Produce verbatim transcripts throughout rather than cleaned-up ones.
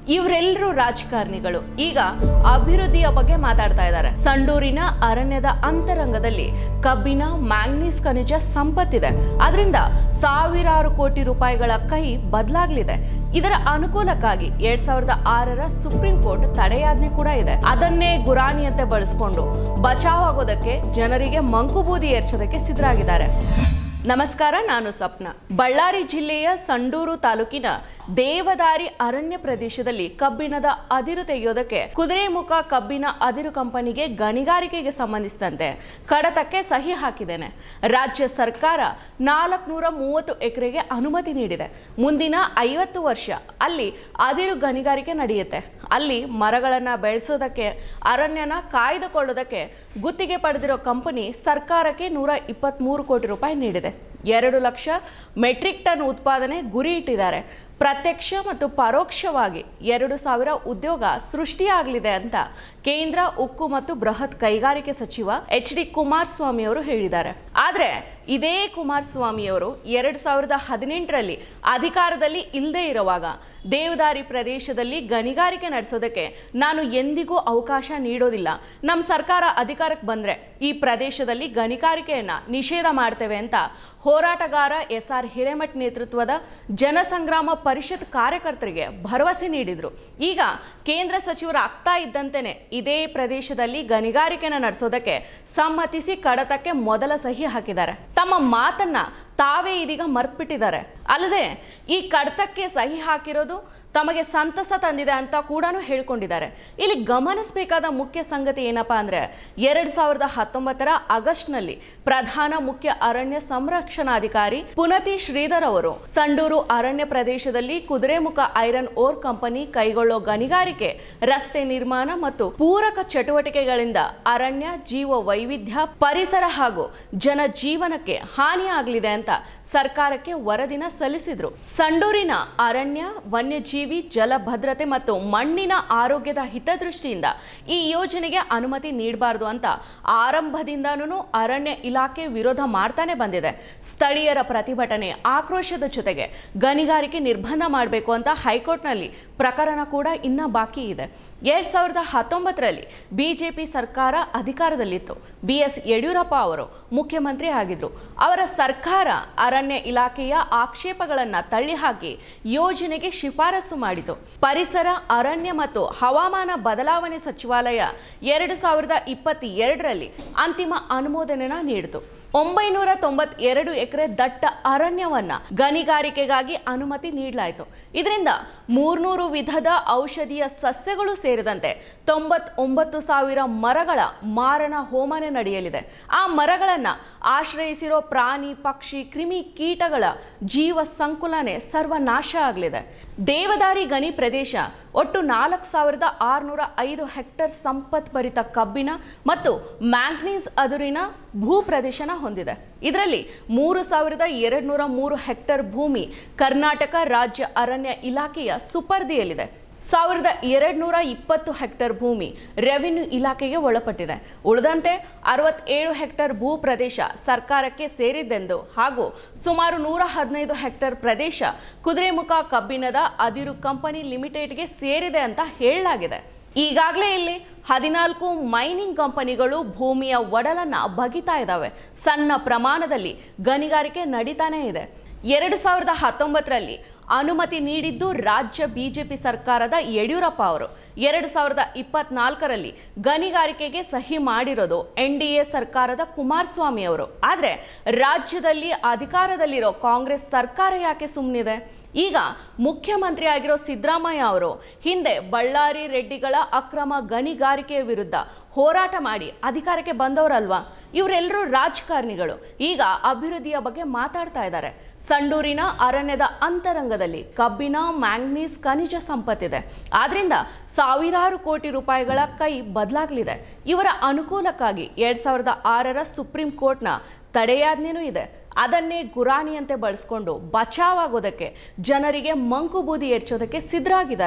ಇವರೆಲ್ಲರೂ ರಾಜಕಾರಣಿಗಳು ಈಗ ಅಭಿವೃದ್ಧಿಯ ಬಗ್ಗೆ ಮಾತಾಡ್ತಾ ಇದ್ದಾರೆ. ಸಂಡೂರಿನ ಅರಣ್ಯದ ಅಂತರಂಗದಲ್ಲಿ ಕಬ್ಬಿಣ, ಮ್ಯಾಂಗ್ನೀಸ್ ಖನಿಜ ಸಂಪತ್ತಿದೆ. ಅದರಿಂದ ಸಾವಿರಾರು ಕೋಟಿ ರೂಪಾಯಿಗಳ ಕೈ ಬದಲಾಗಲಿದೆ. ಇದರ ಅನುಕೂಲಕ್ಕಾಗಿ ಎರಡ್ ಸಾವಿರದ ಆರರ ಸುಪ್ರೀಂ ಕೋರ್ಟ್ ತಡೆಯಾಜ್ಞೆ ಕೂಡ ಇದೆ. ಅದನ್ನೇ ಗುರಾಣಿಯಂತೆ ಬಳಸಿಕೊಂಡು ಬಚಾವ್ ಆಗೋದಕ್ಕೆ, ಜನರಿಗೆ ಮಂಕುಬೂದಿ ಏರ್ಚೋದಕ್ಕೆ ಸಿದ್ಧರಾಗಿದ್ದಾರೆ. ನಮಸ್ಕಾರ, ನಾನು ಸಪ್ನ. ಬಳ್ಳಾರಿ ಜಿಲ್ಲೆಯ ಸಂಡೂರು ತಾಲೂಕಿನ ದೇವದಾರಿ ಅರಣ್ಯ ಪ್ರದೇಶದಲ್ಲಿ ಕಬ್ಬಿಣದ ಅದಿರು ತೆಗೆಯೋದಕ್ಕೆ ಕುದುರೆಮುಖ ಕಬ್ಬಿನ ಅದಿರು ಕಂಪನಿಗೆ ಗಣಿಗಾರಿಕೆಗೆ ಸಂಬಂಧಿಸಿದಂತೆ ಕಡತಕ್ಕೆ ಸಹಿ ಹಾಕಿದ್ದೇನೆ. ರಾಜ್ಯ ಸರ್ಕಾರ ನಾಲ್ಕುನೂರ ಮೂವತ್ತು ಎಕರೆಗೆ ಅನುಮತಿ ನೀಡಿದೆ. ಮುಂದಿನ ಐವತ್ತು ವರ್ಷ ಅಲ್ಲಿ ಅದಿರು ಗಣಿಗಾರಿಕೆ ನಡೆಯುತ್ತೆ. ಅಲ್ಲಿ ಮರಗಳನ್ನ ಬೆಳೆಸೋದಕ್ಕೆ, ಅರಣ್ಯನ ಕಾಯ್ದುಕೊಳ್ಳೋದಕ್ಕೆ ಗುತ್ತಿಗೆ ಪಡೆದಿರೋ ಕಂಪನಿ ಸರ್ಕಾರಕ್ಕೆ ನೂರ ಇಪ್ಪತ್ತ್ಮೂರು ಕೋಟಿ ರೂಪಾಯಿ ನೀಡಿದೆ. ಎರಡು ಲಕ್ಷ ಮೆಟ್ರಿಕ್ ಟನ್ ಉತ್ಪಾದನೆ ಗುರಿ ಇಟ್ಟಿದ್ದಾರೆ. ಪ್ರತ್ಯಕ್ಷ ಮತ್ತು ಪರೋಕ್ಷವಾಗಿ ಎರಡು ಸಾವಿರ ಉದ್ಯೋಗ ಸೃಷ್ಟಿಯಾಗಲಿದೆ ಅಂತ ಕೇಂದ್ರ ಉಕ್ಕು ಮತ್ತು ಬೃಹತ್ ಕೈಗಾರಿಕೆ ಸಚಿವ ಎಚ್ ಡಿ ಕುಮಾರಸ್ವಾಮಿ ಅವರು ಹೇಳಿದ್ದಾರೆ. ಆದರೆ ಇದೇ ಕುಮಾರಸ್ವಾಮಿ ಅವರು ಎರಡ್ ಸಾವಿರದ ಹದಿನೆಂಟರಲ್ಲಿ ಅಧಿಕಾರದಲ್ಲಿ ಇಲ್ಲದೆ ಇರುವಾಗ ದೇವದಾರಿ ಪ್ರದೇಶದಲ್ಲಿ ಗಣಿಗಾರಿಕೆ ನಡೆಸೋದಕ್ಕೆ ನಾನು ಎಂದಿಗೂ ಅವಕಾಶ ನೀಡೋದಿಲ್ಲ, ನಮ್ಮ ಸರ್ಕಾರ ಅಧಿಕಾರಕ್ಕೆ ಬಂದರೆ ಈ ಪ್ರದೇಶದಲ್ಲಿ ಗಣಿಗಾರಿಕೆಯನ್ನ ನಿಷೇಧ ಮಾಡ್ತೇವೆ ಅಂತ ಹೋರಾಟಗಾರ ಎಸ್ ಆರ್ ಹಿರೇಮಠ್ ನೇತೃತ್ವದ ಜನಸಂಗ್ರಾಮ ಪರಿಷತ್ ಕಾರ್ಯಕರ್ತರಿಗೆ ಭರವಸೆ ನೀಡಿದ್ರು. ಈಗ ಕೇಂದ್ರ ಸಚಿವರು ಆಗ್ತಾ ಇದ್ದಂತೆಯೇ ಇದೇ ಪ್ರದೇಶದಲ್ಲಿ ಗಣಿಗಾರಿಕೆನ ನಡೆಸೋದಕ್ಕೆ ಸಮ್ಮತಿಸಿ ಕಡತಕ್ಕೆ ಮೊದಲ ಸಹಿ ಹಾಕಿದ್ದಾರೆ. ತಮ್ಮ ಮಾತನ್ನ ತಾವೇ ಇದೀಗ ಮರ್ತ್ಬಿಟ್ಟಿದ್ದಾರೆ. ಅಲ್ಲದೆ ಈ ಕಡತಕ್ಕೆ ಸಹಿ ಹಾಕಿರೋದು ತಮಗೆ ಸಂತಸ ತಂದಿದೆ ಅಂತ ಕೂಡ ಹೇಳ್ಕೊಂಡಿದ್ದಾರೆ. ಇಲ್ಲಿ ಗಮನಿಸಬೇಕಾದ ಮುಖ್ಯ ಸಂಗತಿ ಏನಪ್ಪಾ ಅಂದ್ರೆ, ಎರಡ್ ಸಾವಿರದ ಹತ್ತೊಂಬತ್ತರ ಆಗಸ್ಟ್ನಲ್ಲಿ ಪ್ರಧಾನ ಮುಖ್ಯ ಅರಣ್ಯ ಸಂರಕ್ಷಣಾಧಿಕಾರಿ ಪುನತಿ ಶ್ರೀಧರ್ ಅವರು ಸಂಡೂರು ಅರಣ್ಯ ಪ್ರದೇಶದಲ್ಲಿ ಕುದುರೆಮುಖ ಐರನ್ ಓರ್ ಕಂಪನಿ ಕೈಗೊಳ್ಳೋ ಗಣಿಗಾರಿಕೆ, ರಸ್ತೆ ನಿರ್ಮಾಣ ಮತ್ತು ಪೂರಕ ಚಟುವಟಿಕೆಗಳಿಂದ ಅರಣ್ಯ ಜೀವ ವೈವಿಧ್ಯ, ಪರಿಸರ ಹಾಗೂ ಜನಜೀವನಕ್ಕೆ ಹಾನಿಯಾಗಲಿದೆ ಅಂತ ಸರ್ಕಾರಕ್ಕೆ ವರದಿನ ಸಲ್ಲಿಸಿದ್ರು. ಸಂಡೂರಿನ ಅರಣ್ಯ, ವನ್ಯಜೀವಿ, ಜಲ ಭದ್ರತೆ ಮತ್ತು ಮಣ್ಣಿನ ಆರೋಗ್ಯದ ಹಿತದೃಷ್ಟಿಯಿಂದ ಈ ಯೋಜನೆಗೆ ಅನುಮತಿ ನೀಡಬಾರದು ಅಂತ ಆರಂಭದಿಂದನೂ ಅರಣ್ಯ ಇಲಾಖೆ ವಿರೋಧ ಮಾಡ್ತಾನೆ ಬಂದಿದೆ. ಸ್ಥಳೀಯರ ಪ್ರತಿಭಟನೆ, ಆಕ್ರೋಶದ ಜೊತೆಗೆ ಗಣಿಗಾರಿಕೆ ನಿರ್ಬಂಧ ಮಾಡಬೇಕು ಅಂತ ಹೈಕೋರ್ಟ್ನಲ್ಲಿ ಪ್ರಕರಣ ಕೂಡ ಇನ್ನ ಬಾಕಿ ಇದೆ. ಎರಡ್ ಸಾವಿರದ ಹತ್ತೊಂಬತ್ತರಲ್ಲಿ ಬಿಜೆಪಿ ಸರ್ಕಾರ ಅಧಿಕಾರದಲ್ಲಿತ್ತು. ಬಿ ಎಸ್ ಯಡಿಯೂರಪ್ಪ ಅವರು ಮುಖ್ಯಮಂತ್ರಿ ಆಗಿದ್ರು. ಅವರ ಸರ್ಕಾರ ಅರಣ್ಯ ಇಲಾಖೆಯ ಆಕ್ಷೇಪಗಳನ್ನು ತಳ್ಳಿಹಾಕಿ ಯೋಜನೆಗೆ ಶಿಫಾರಸು ಮಾಡಿತು. ಪರಿಸರ, ಅರಣ್ಯ ಮತ್ತು ಹವಾಮಾನ ಬದಲಾವಣೆ ಸಚಿವಾಲಯ ಎರಡು ಸಾವಿರದ ಇಪ್ಪತ್ತೆರಡರಲ್ಲಿ ಅಂತಿಮ ಅನುಮೋದನೆನ ನೀಡಿತು. ಒಂಬೈನೂರ ತೊಂಬತ್ತೆರಡು ಎಕರೆ ದಟ್ಟ ಅರಣ್ಯವನ್ನ ಗಣಿಗಾರಿಕೆಗಾಗಿ ಅನುಮತಿ ನೀಡಲಾಯಿತು. ಇದರಿಂದ ಮೂರ್ನೂರು ವಿಧದ ಔಷಧೀಯ ಸಸ್ಯಗಳು ಸೇರಿದಂತೆ ತೊಂಬತ್ತೊಂಬತ್ತು ಸಾವಿರ ಮರಗಳ ಮಾರಣ ಹೋಮನೆ ನಡೆಯಲಿದೆ. ಆ ಮರಗಳನ್ನ ಆಶ್ರಯಿಸಿರೋ ಪ್ರಾಣಿ, ಪಕ್ಷಿ, ಕ್ರಿಮಿ ಕೀಟಗಳ ಜೀವ ಸಂಕುಲನೆ ಸರ್ವನಾಶ ಆಗಲಿದೆ. ದೇವದಾರಿ ಗಣಿ ಪ್ರದೇಶ ಒಟ್ಟು ನಾಲ್ಕು ಸಾವಿರದ ಆರುನೂರ ಐದು ಹೆಕ್ಟೇರ್ ಸಂಪತ್ಭರಿತ ಕಬ್ಬಿಣ ಮತ್ತು ಮ್ಯಾಂಗ್ನೀಸ್ ಅದುರಿನ ಭೂ ಪ್ರದೇಶನ ಹೊಂದಿದೆ. ಇದರಲ್ಲಿ ಮೂರು ಸಾವಿರದ ಎರಡು ನೂರ ಮೂರು ಹೆಕ್ಟೇರ್ ಭೂಮಿ ಕರ್ನಾಟಕ ರಾಜ್ಯ ಅರಣ್ಯ ಇಲಾಖೆಯ ಸುಪರ್ದಿಯಲ್ಲಿದೆ. ಸಾವಿರದ ಎರಡು ನೂರ ಇಪ್ಪತ್ತು ಹೆಕ್ಟೇರ್ ಭೂಮಿ ರೆವಿನ್ಯೂ ಇಲಾಖೆಗೆ ಒಳಪಟ್ಟಿದೆ. ಉಳಿದಂತೆ ಅರವತ್ತೇಳು ಹೆಕ್ಟೇರ್ ಭೂ ಪ್ರದೇಶ ಸರ್ಕಾರಕ್ಕೆ ಸೇರಿದ್ದೆಂದು ಹಾಗೂ ಸುಮಾರು ನೂರ ಹದಿನೈದು ಹೆಕ್ಟೇರ್ ಪ್ರದೇಶ ಕುದುರೆಮುಖ ಕಬ್ಬಿಣದ ಅದಿರು ಕಂಪನಿ ಲಿಮಿಟೆಡ್ಗೆ ಸೇರಿದೆ ಅಂತ ಹೇಳಲಾಗಿದೆ. ಈಗಾಗಲೇ ಇಲ್ಲಿ ಹದಿನಾಲ್ಕು ಮೈನಿಂಗ್ ಕಂಪನಿಗಳು ಭೂಮಿಯ ಒಡಲನ್ನ ಬಗಿತಾ ಇದ್ದಾವೆ. ಸಣ್ಣ ಪ್ರಮಾಣದಲ್ಲಿ ಗಣಿಗಾರಿಕೆ ನಡೀತಾನೇ ಇದೆ. ಎರಡು ಸಾವಿರದ ಹತ್ತೊಂಬತ್ತರಲ್ಲಿ ಅನುಮತಿ ನೀಡಿದ್ದು ರಾಜ್ಯ ಬಿಜೆಪಿ ಸರ್ಕಾರದ ಯಡಿಯೂರಪ್ಪ ಅವರು. ಎರಡು ಸಾವಿರದ ಇಪ್ಪತ್ನಾಲ್ಕರಲ್ಲಿ ಗಣಿಗಾರಿಕೆಗೆ ಸಹಿ ಮಾಡಿರೋದು ಎನ್ ಡಿ ಎ ಸರ್ಕಾರದ ಕುಮಾರಸ್ವಾಮಿ ಅವರು. ಆದರೆ ರಾಜ್ಯದಲ್ಲಿ ಅಧಿಕಾರದಲ್ಲಿರೋ ಕಾಂಗ್ರೆಸ್ ಸರ್ಕಾರ ಯಾಕೆ ಸುಮ್ಮನಿದೆ? ಈಗ ಮುಖ್ಯಮಂತ್ರಿ ಆಗಿರೋ ಸಿದ್ದರಾಮಯ್ಯ ಅವರು ಹಿಂದೆ ಬಳ್ಳಾರಿ ರೆಡ್ಡಿಗಳ ಅಕ್ರಮ ಗಣಿಗಾರಿಕೆಯ ವಿರುದ್ಧ ಹೋರಾಟ ಮಾಡಿ ಅಧಿಕಾರಕ್ಕೆ ಬಂದವರಲ್ವಾ? ಇವರೆಲ್ಲರೂ ರಾಜಕಾರಣಿಗಳು ಈಗ ಅಭಿವೃದ್ಧಿಯ ಬಗ್ಗೆ ಮಾತಾಡ್ತಾ ಇದ್ದಾರೆ. ಸಂಡೂರಿನ ಅರಣ್ಯದ ಅಂತರಂಗದಲ್ಲಿ ಕಬ್ಬಿಣ, ಮ್ಯಾಂಗ್ನೀಸ್ ಖನಿಜ ಸಂಪತ್ತಿದೆ. ಆದ್ರಿಂದ ಸಾವಿರಾರು ಕೋಟಿ ರೂಪಾಯಿಗಳ ಕೈ ಬದಲಾಗಲಿದೆ. ಇವರ ಅನುಕೂಲಕ್ಕಾಗಿ ಎರಡ್ ಸಾವಿರದ ಆರರ ಸುಪ್ರೀಂ ಕೋರ್ಟ್ನ ತಡೆಯಾಜ್ಞೆನೂ ಇದೆ. ಅದನ್ನೇ ಗುರಾಣಿಯಂತೆ ಬಳಸಿಕೊಂಡು ಬಚಾವ್ ಆಗೋದಕ್ಕೆ, ಜನರಿಗೆ ಮಂಕು ಬೂದಿ ಏರ್ಚೋದಕ್ಕೆ ಸಿದ್ಧರಾಗಿದ್ದಾರೆ.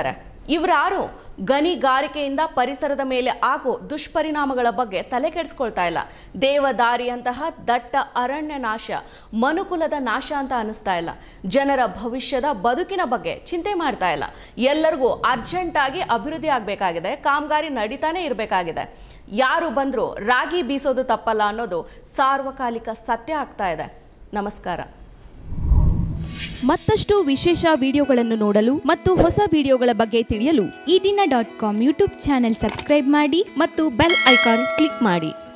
ಇವರಾರು ಗಣಿಗಾರಿಕೆಯಿಂದ ಪರಿಸರದ ಮೇಲೆ ಆಗೋ ದುಷ್ಪರಿಣಾಮಗಳ ಬಗ್ಗೆ ತಲೆ ಕೆಡಿಸ್ಕೊಳ್ತಾ ಇಲ್ಲ. ದೇವದಾರಿಯಂತಹ ದಟ್ಟ ಅರಣ್ಯ ನಾಶ ಮನುಕುಲದ ನಾಶ ಅಂತ ಅನಿಸ್ತಾ ಇಲ್ಲ. ಜನರ ಭವಿಷ್ಯದ ಬದುಕಿನ ಬಗ್ಗೆ ಚಿಂತೆ ಮಾಡ್ತಾ ಇಲ್ಲ. ಎಲ್ಲರಿಗೂ ಅರ್ಜೆಂಟಾಗಿ ಅಭಿವೃದ್ಧಿ ಆಗಬೇಕಾಗಿದೆ, ಕಾಮಗಾರಿ ನಡೀತಾನೆ ಇರಬೇಕಾಗಿದೆ. ಯಾರು ಬಂದರೂ ರಾಗಿ ಬೀಸೋದು ತಪ್ಪಲ್ಲ ಅನ್ನೋದು ಸಾರ್ವಕಾಲಿಕ ಸತ್ಯ ಆಗ್ತಾ ಇದೆ. ನಮಸ್ಕಾರ. ಮತ್ತಷ್ಟು ವಿಶೇಷ ವಿಡಿಯೋಗಳನ್ನು ನೋಡಲು ಮತ್ತು ಹೊಸ ವಿಡಿಯೋಗಳ ಬಗ್ಗೆ ತಿಳಿಯಲು Eedina dot com YouTube channel subscribe ಮಾಡಿ ಮತ್ತು ಬೆಲ್ ಐಕಾನ್ ಕ್ಲಿಕ್ ಮಾಡಿ.